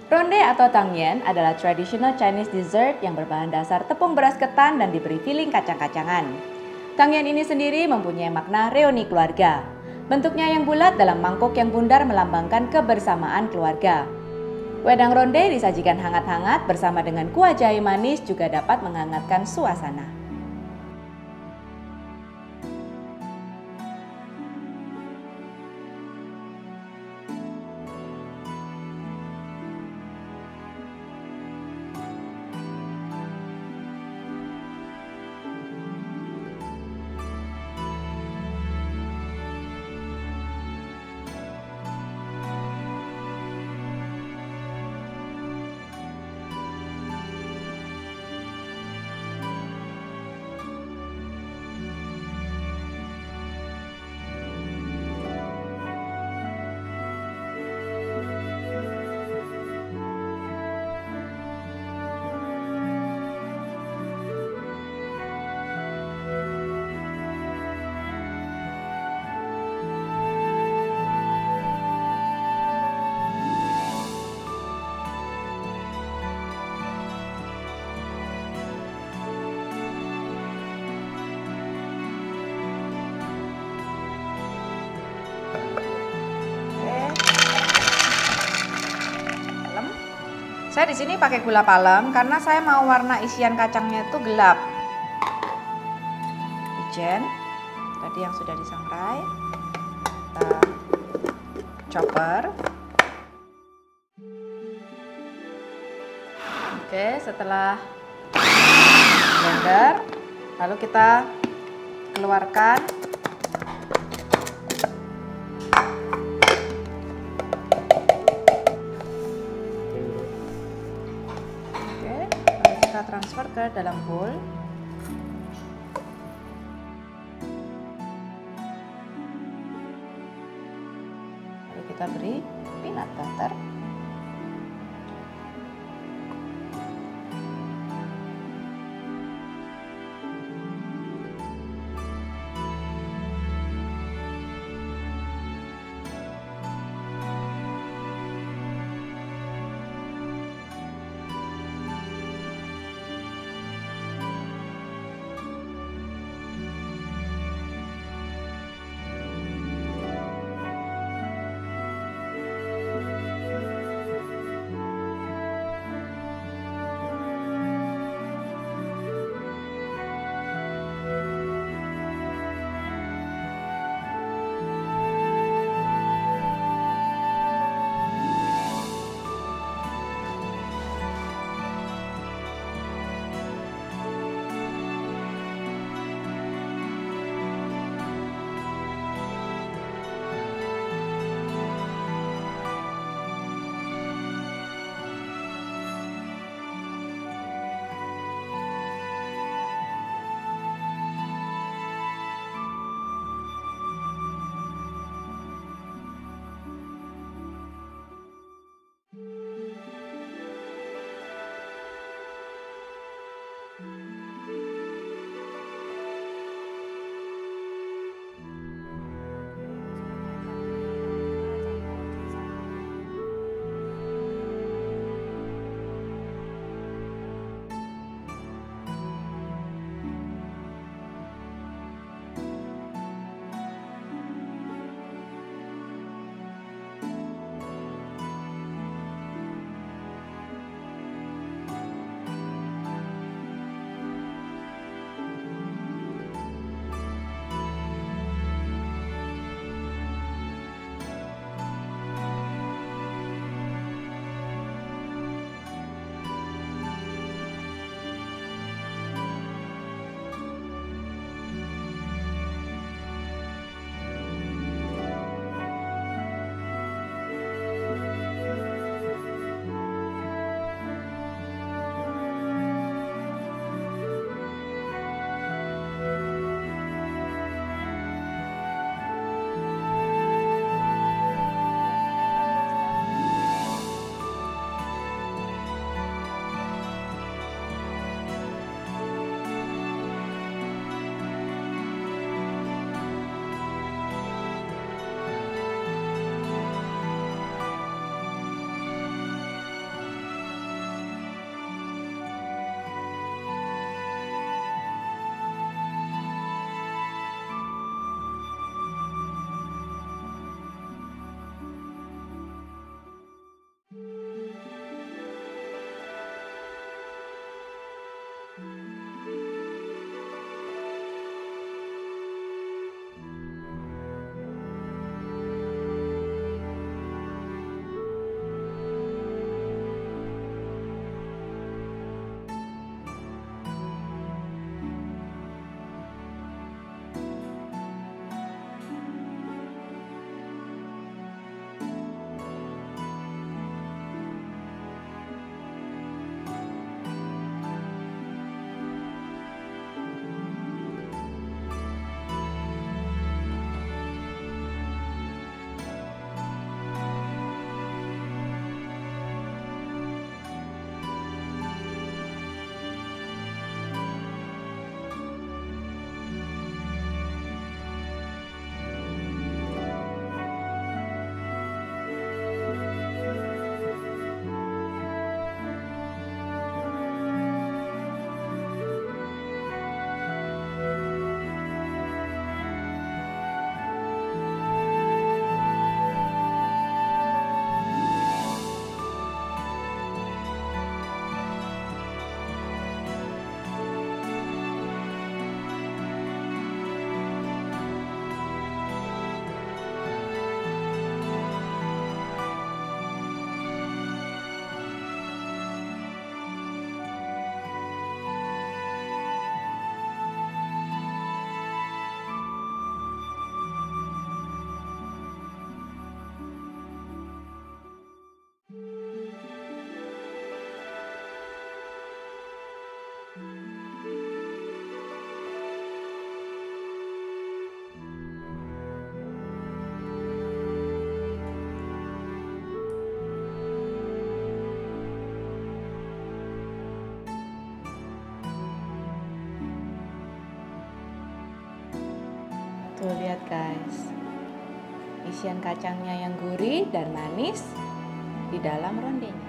Ronde atau tangyen adalah traditional Chinese dessert yang berbahan dasar tepung beras ketan dan diberi filling kacang-kacangan. Tangyen ini sendiri mempunyai makna reuni keluarga. Bentuknya yang bulat dalam mangkok yang bundar melambangkan kebersamaan keluarga. Wedang ronde disajikan hangat-hangat bersama dengan kuah jahe manis juga dapat menghangatkan suasana. Saya di sini pakai gula palem karena saya mau warna isian kacangnya itu gelap. Wijen tadi yang sudah disangrai, kita chopper. Oke, setelah blender, lalu kita keluarkan. Kita transfer ke dalam bowl. Lalu kita beri peanut butter. Tuh lihat guys, isian kacangnya yang gurih dan manis di dalam rondenya.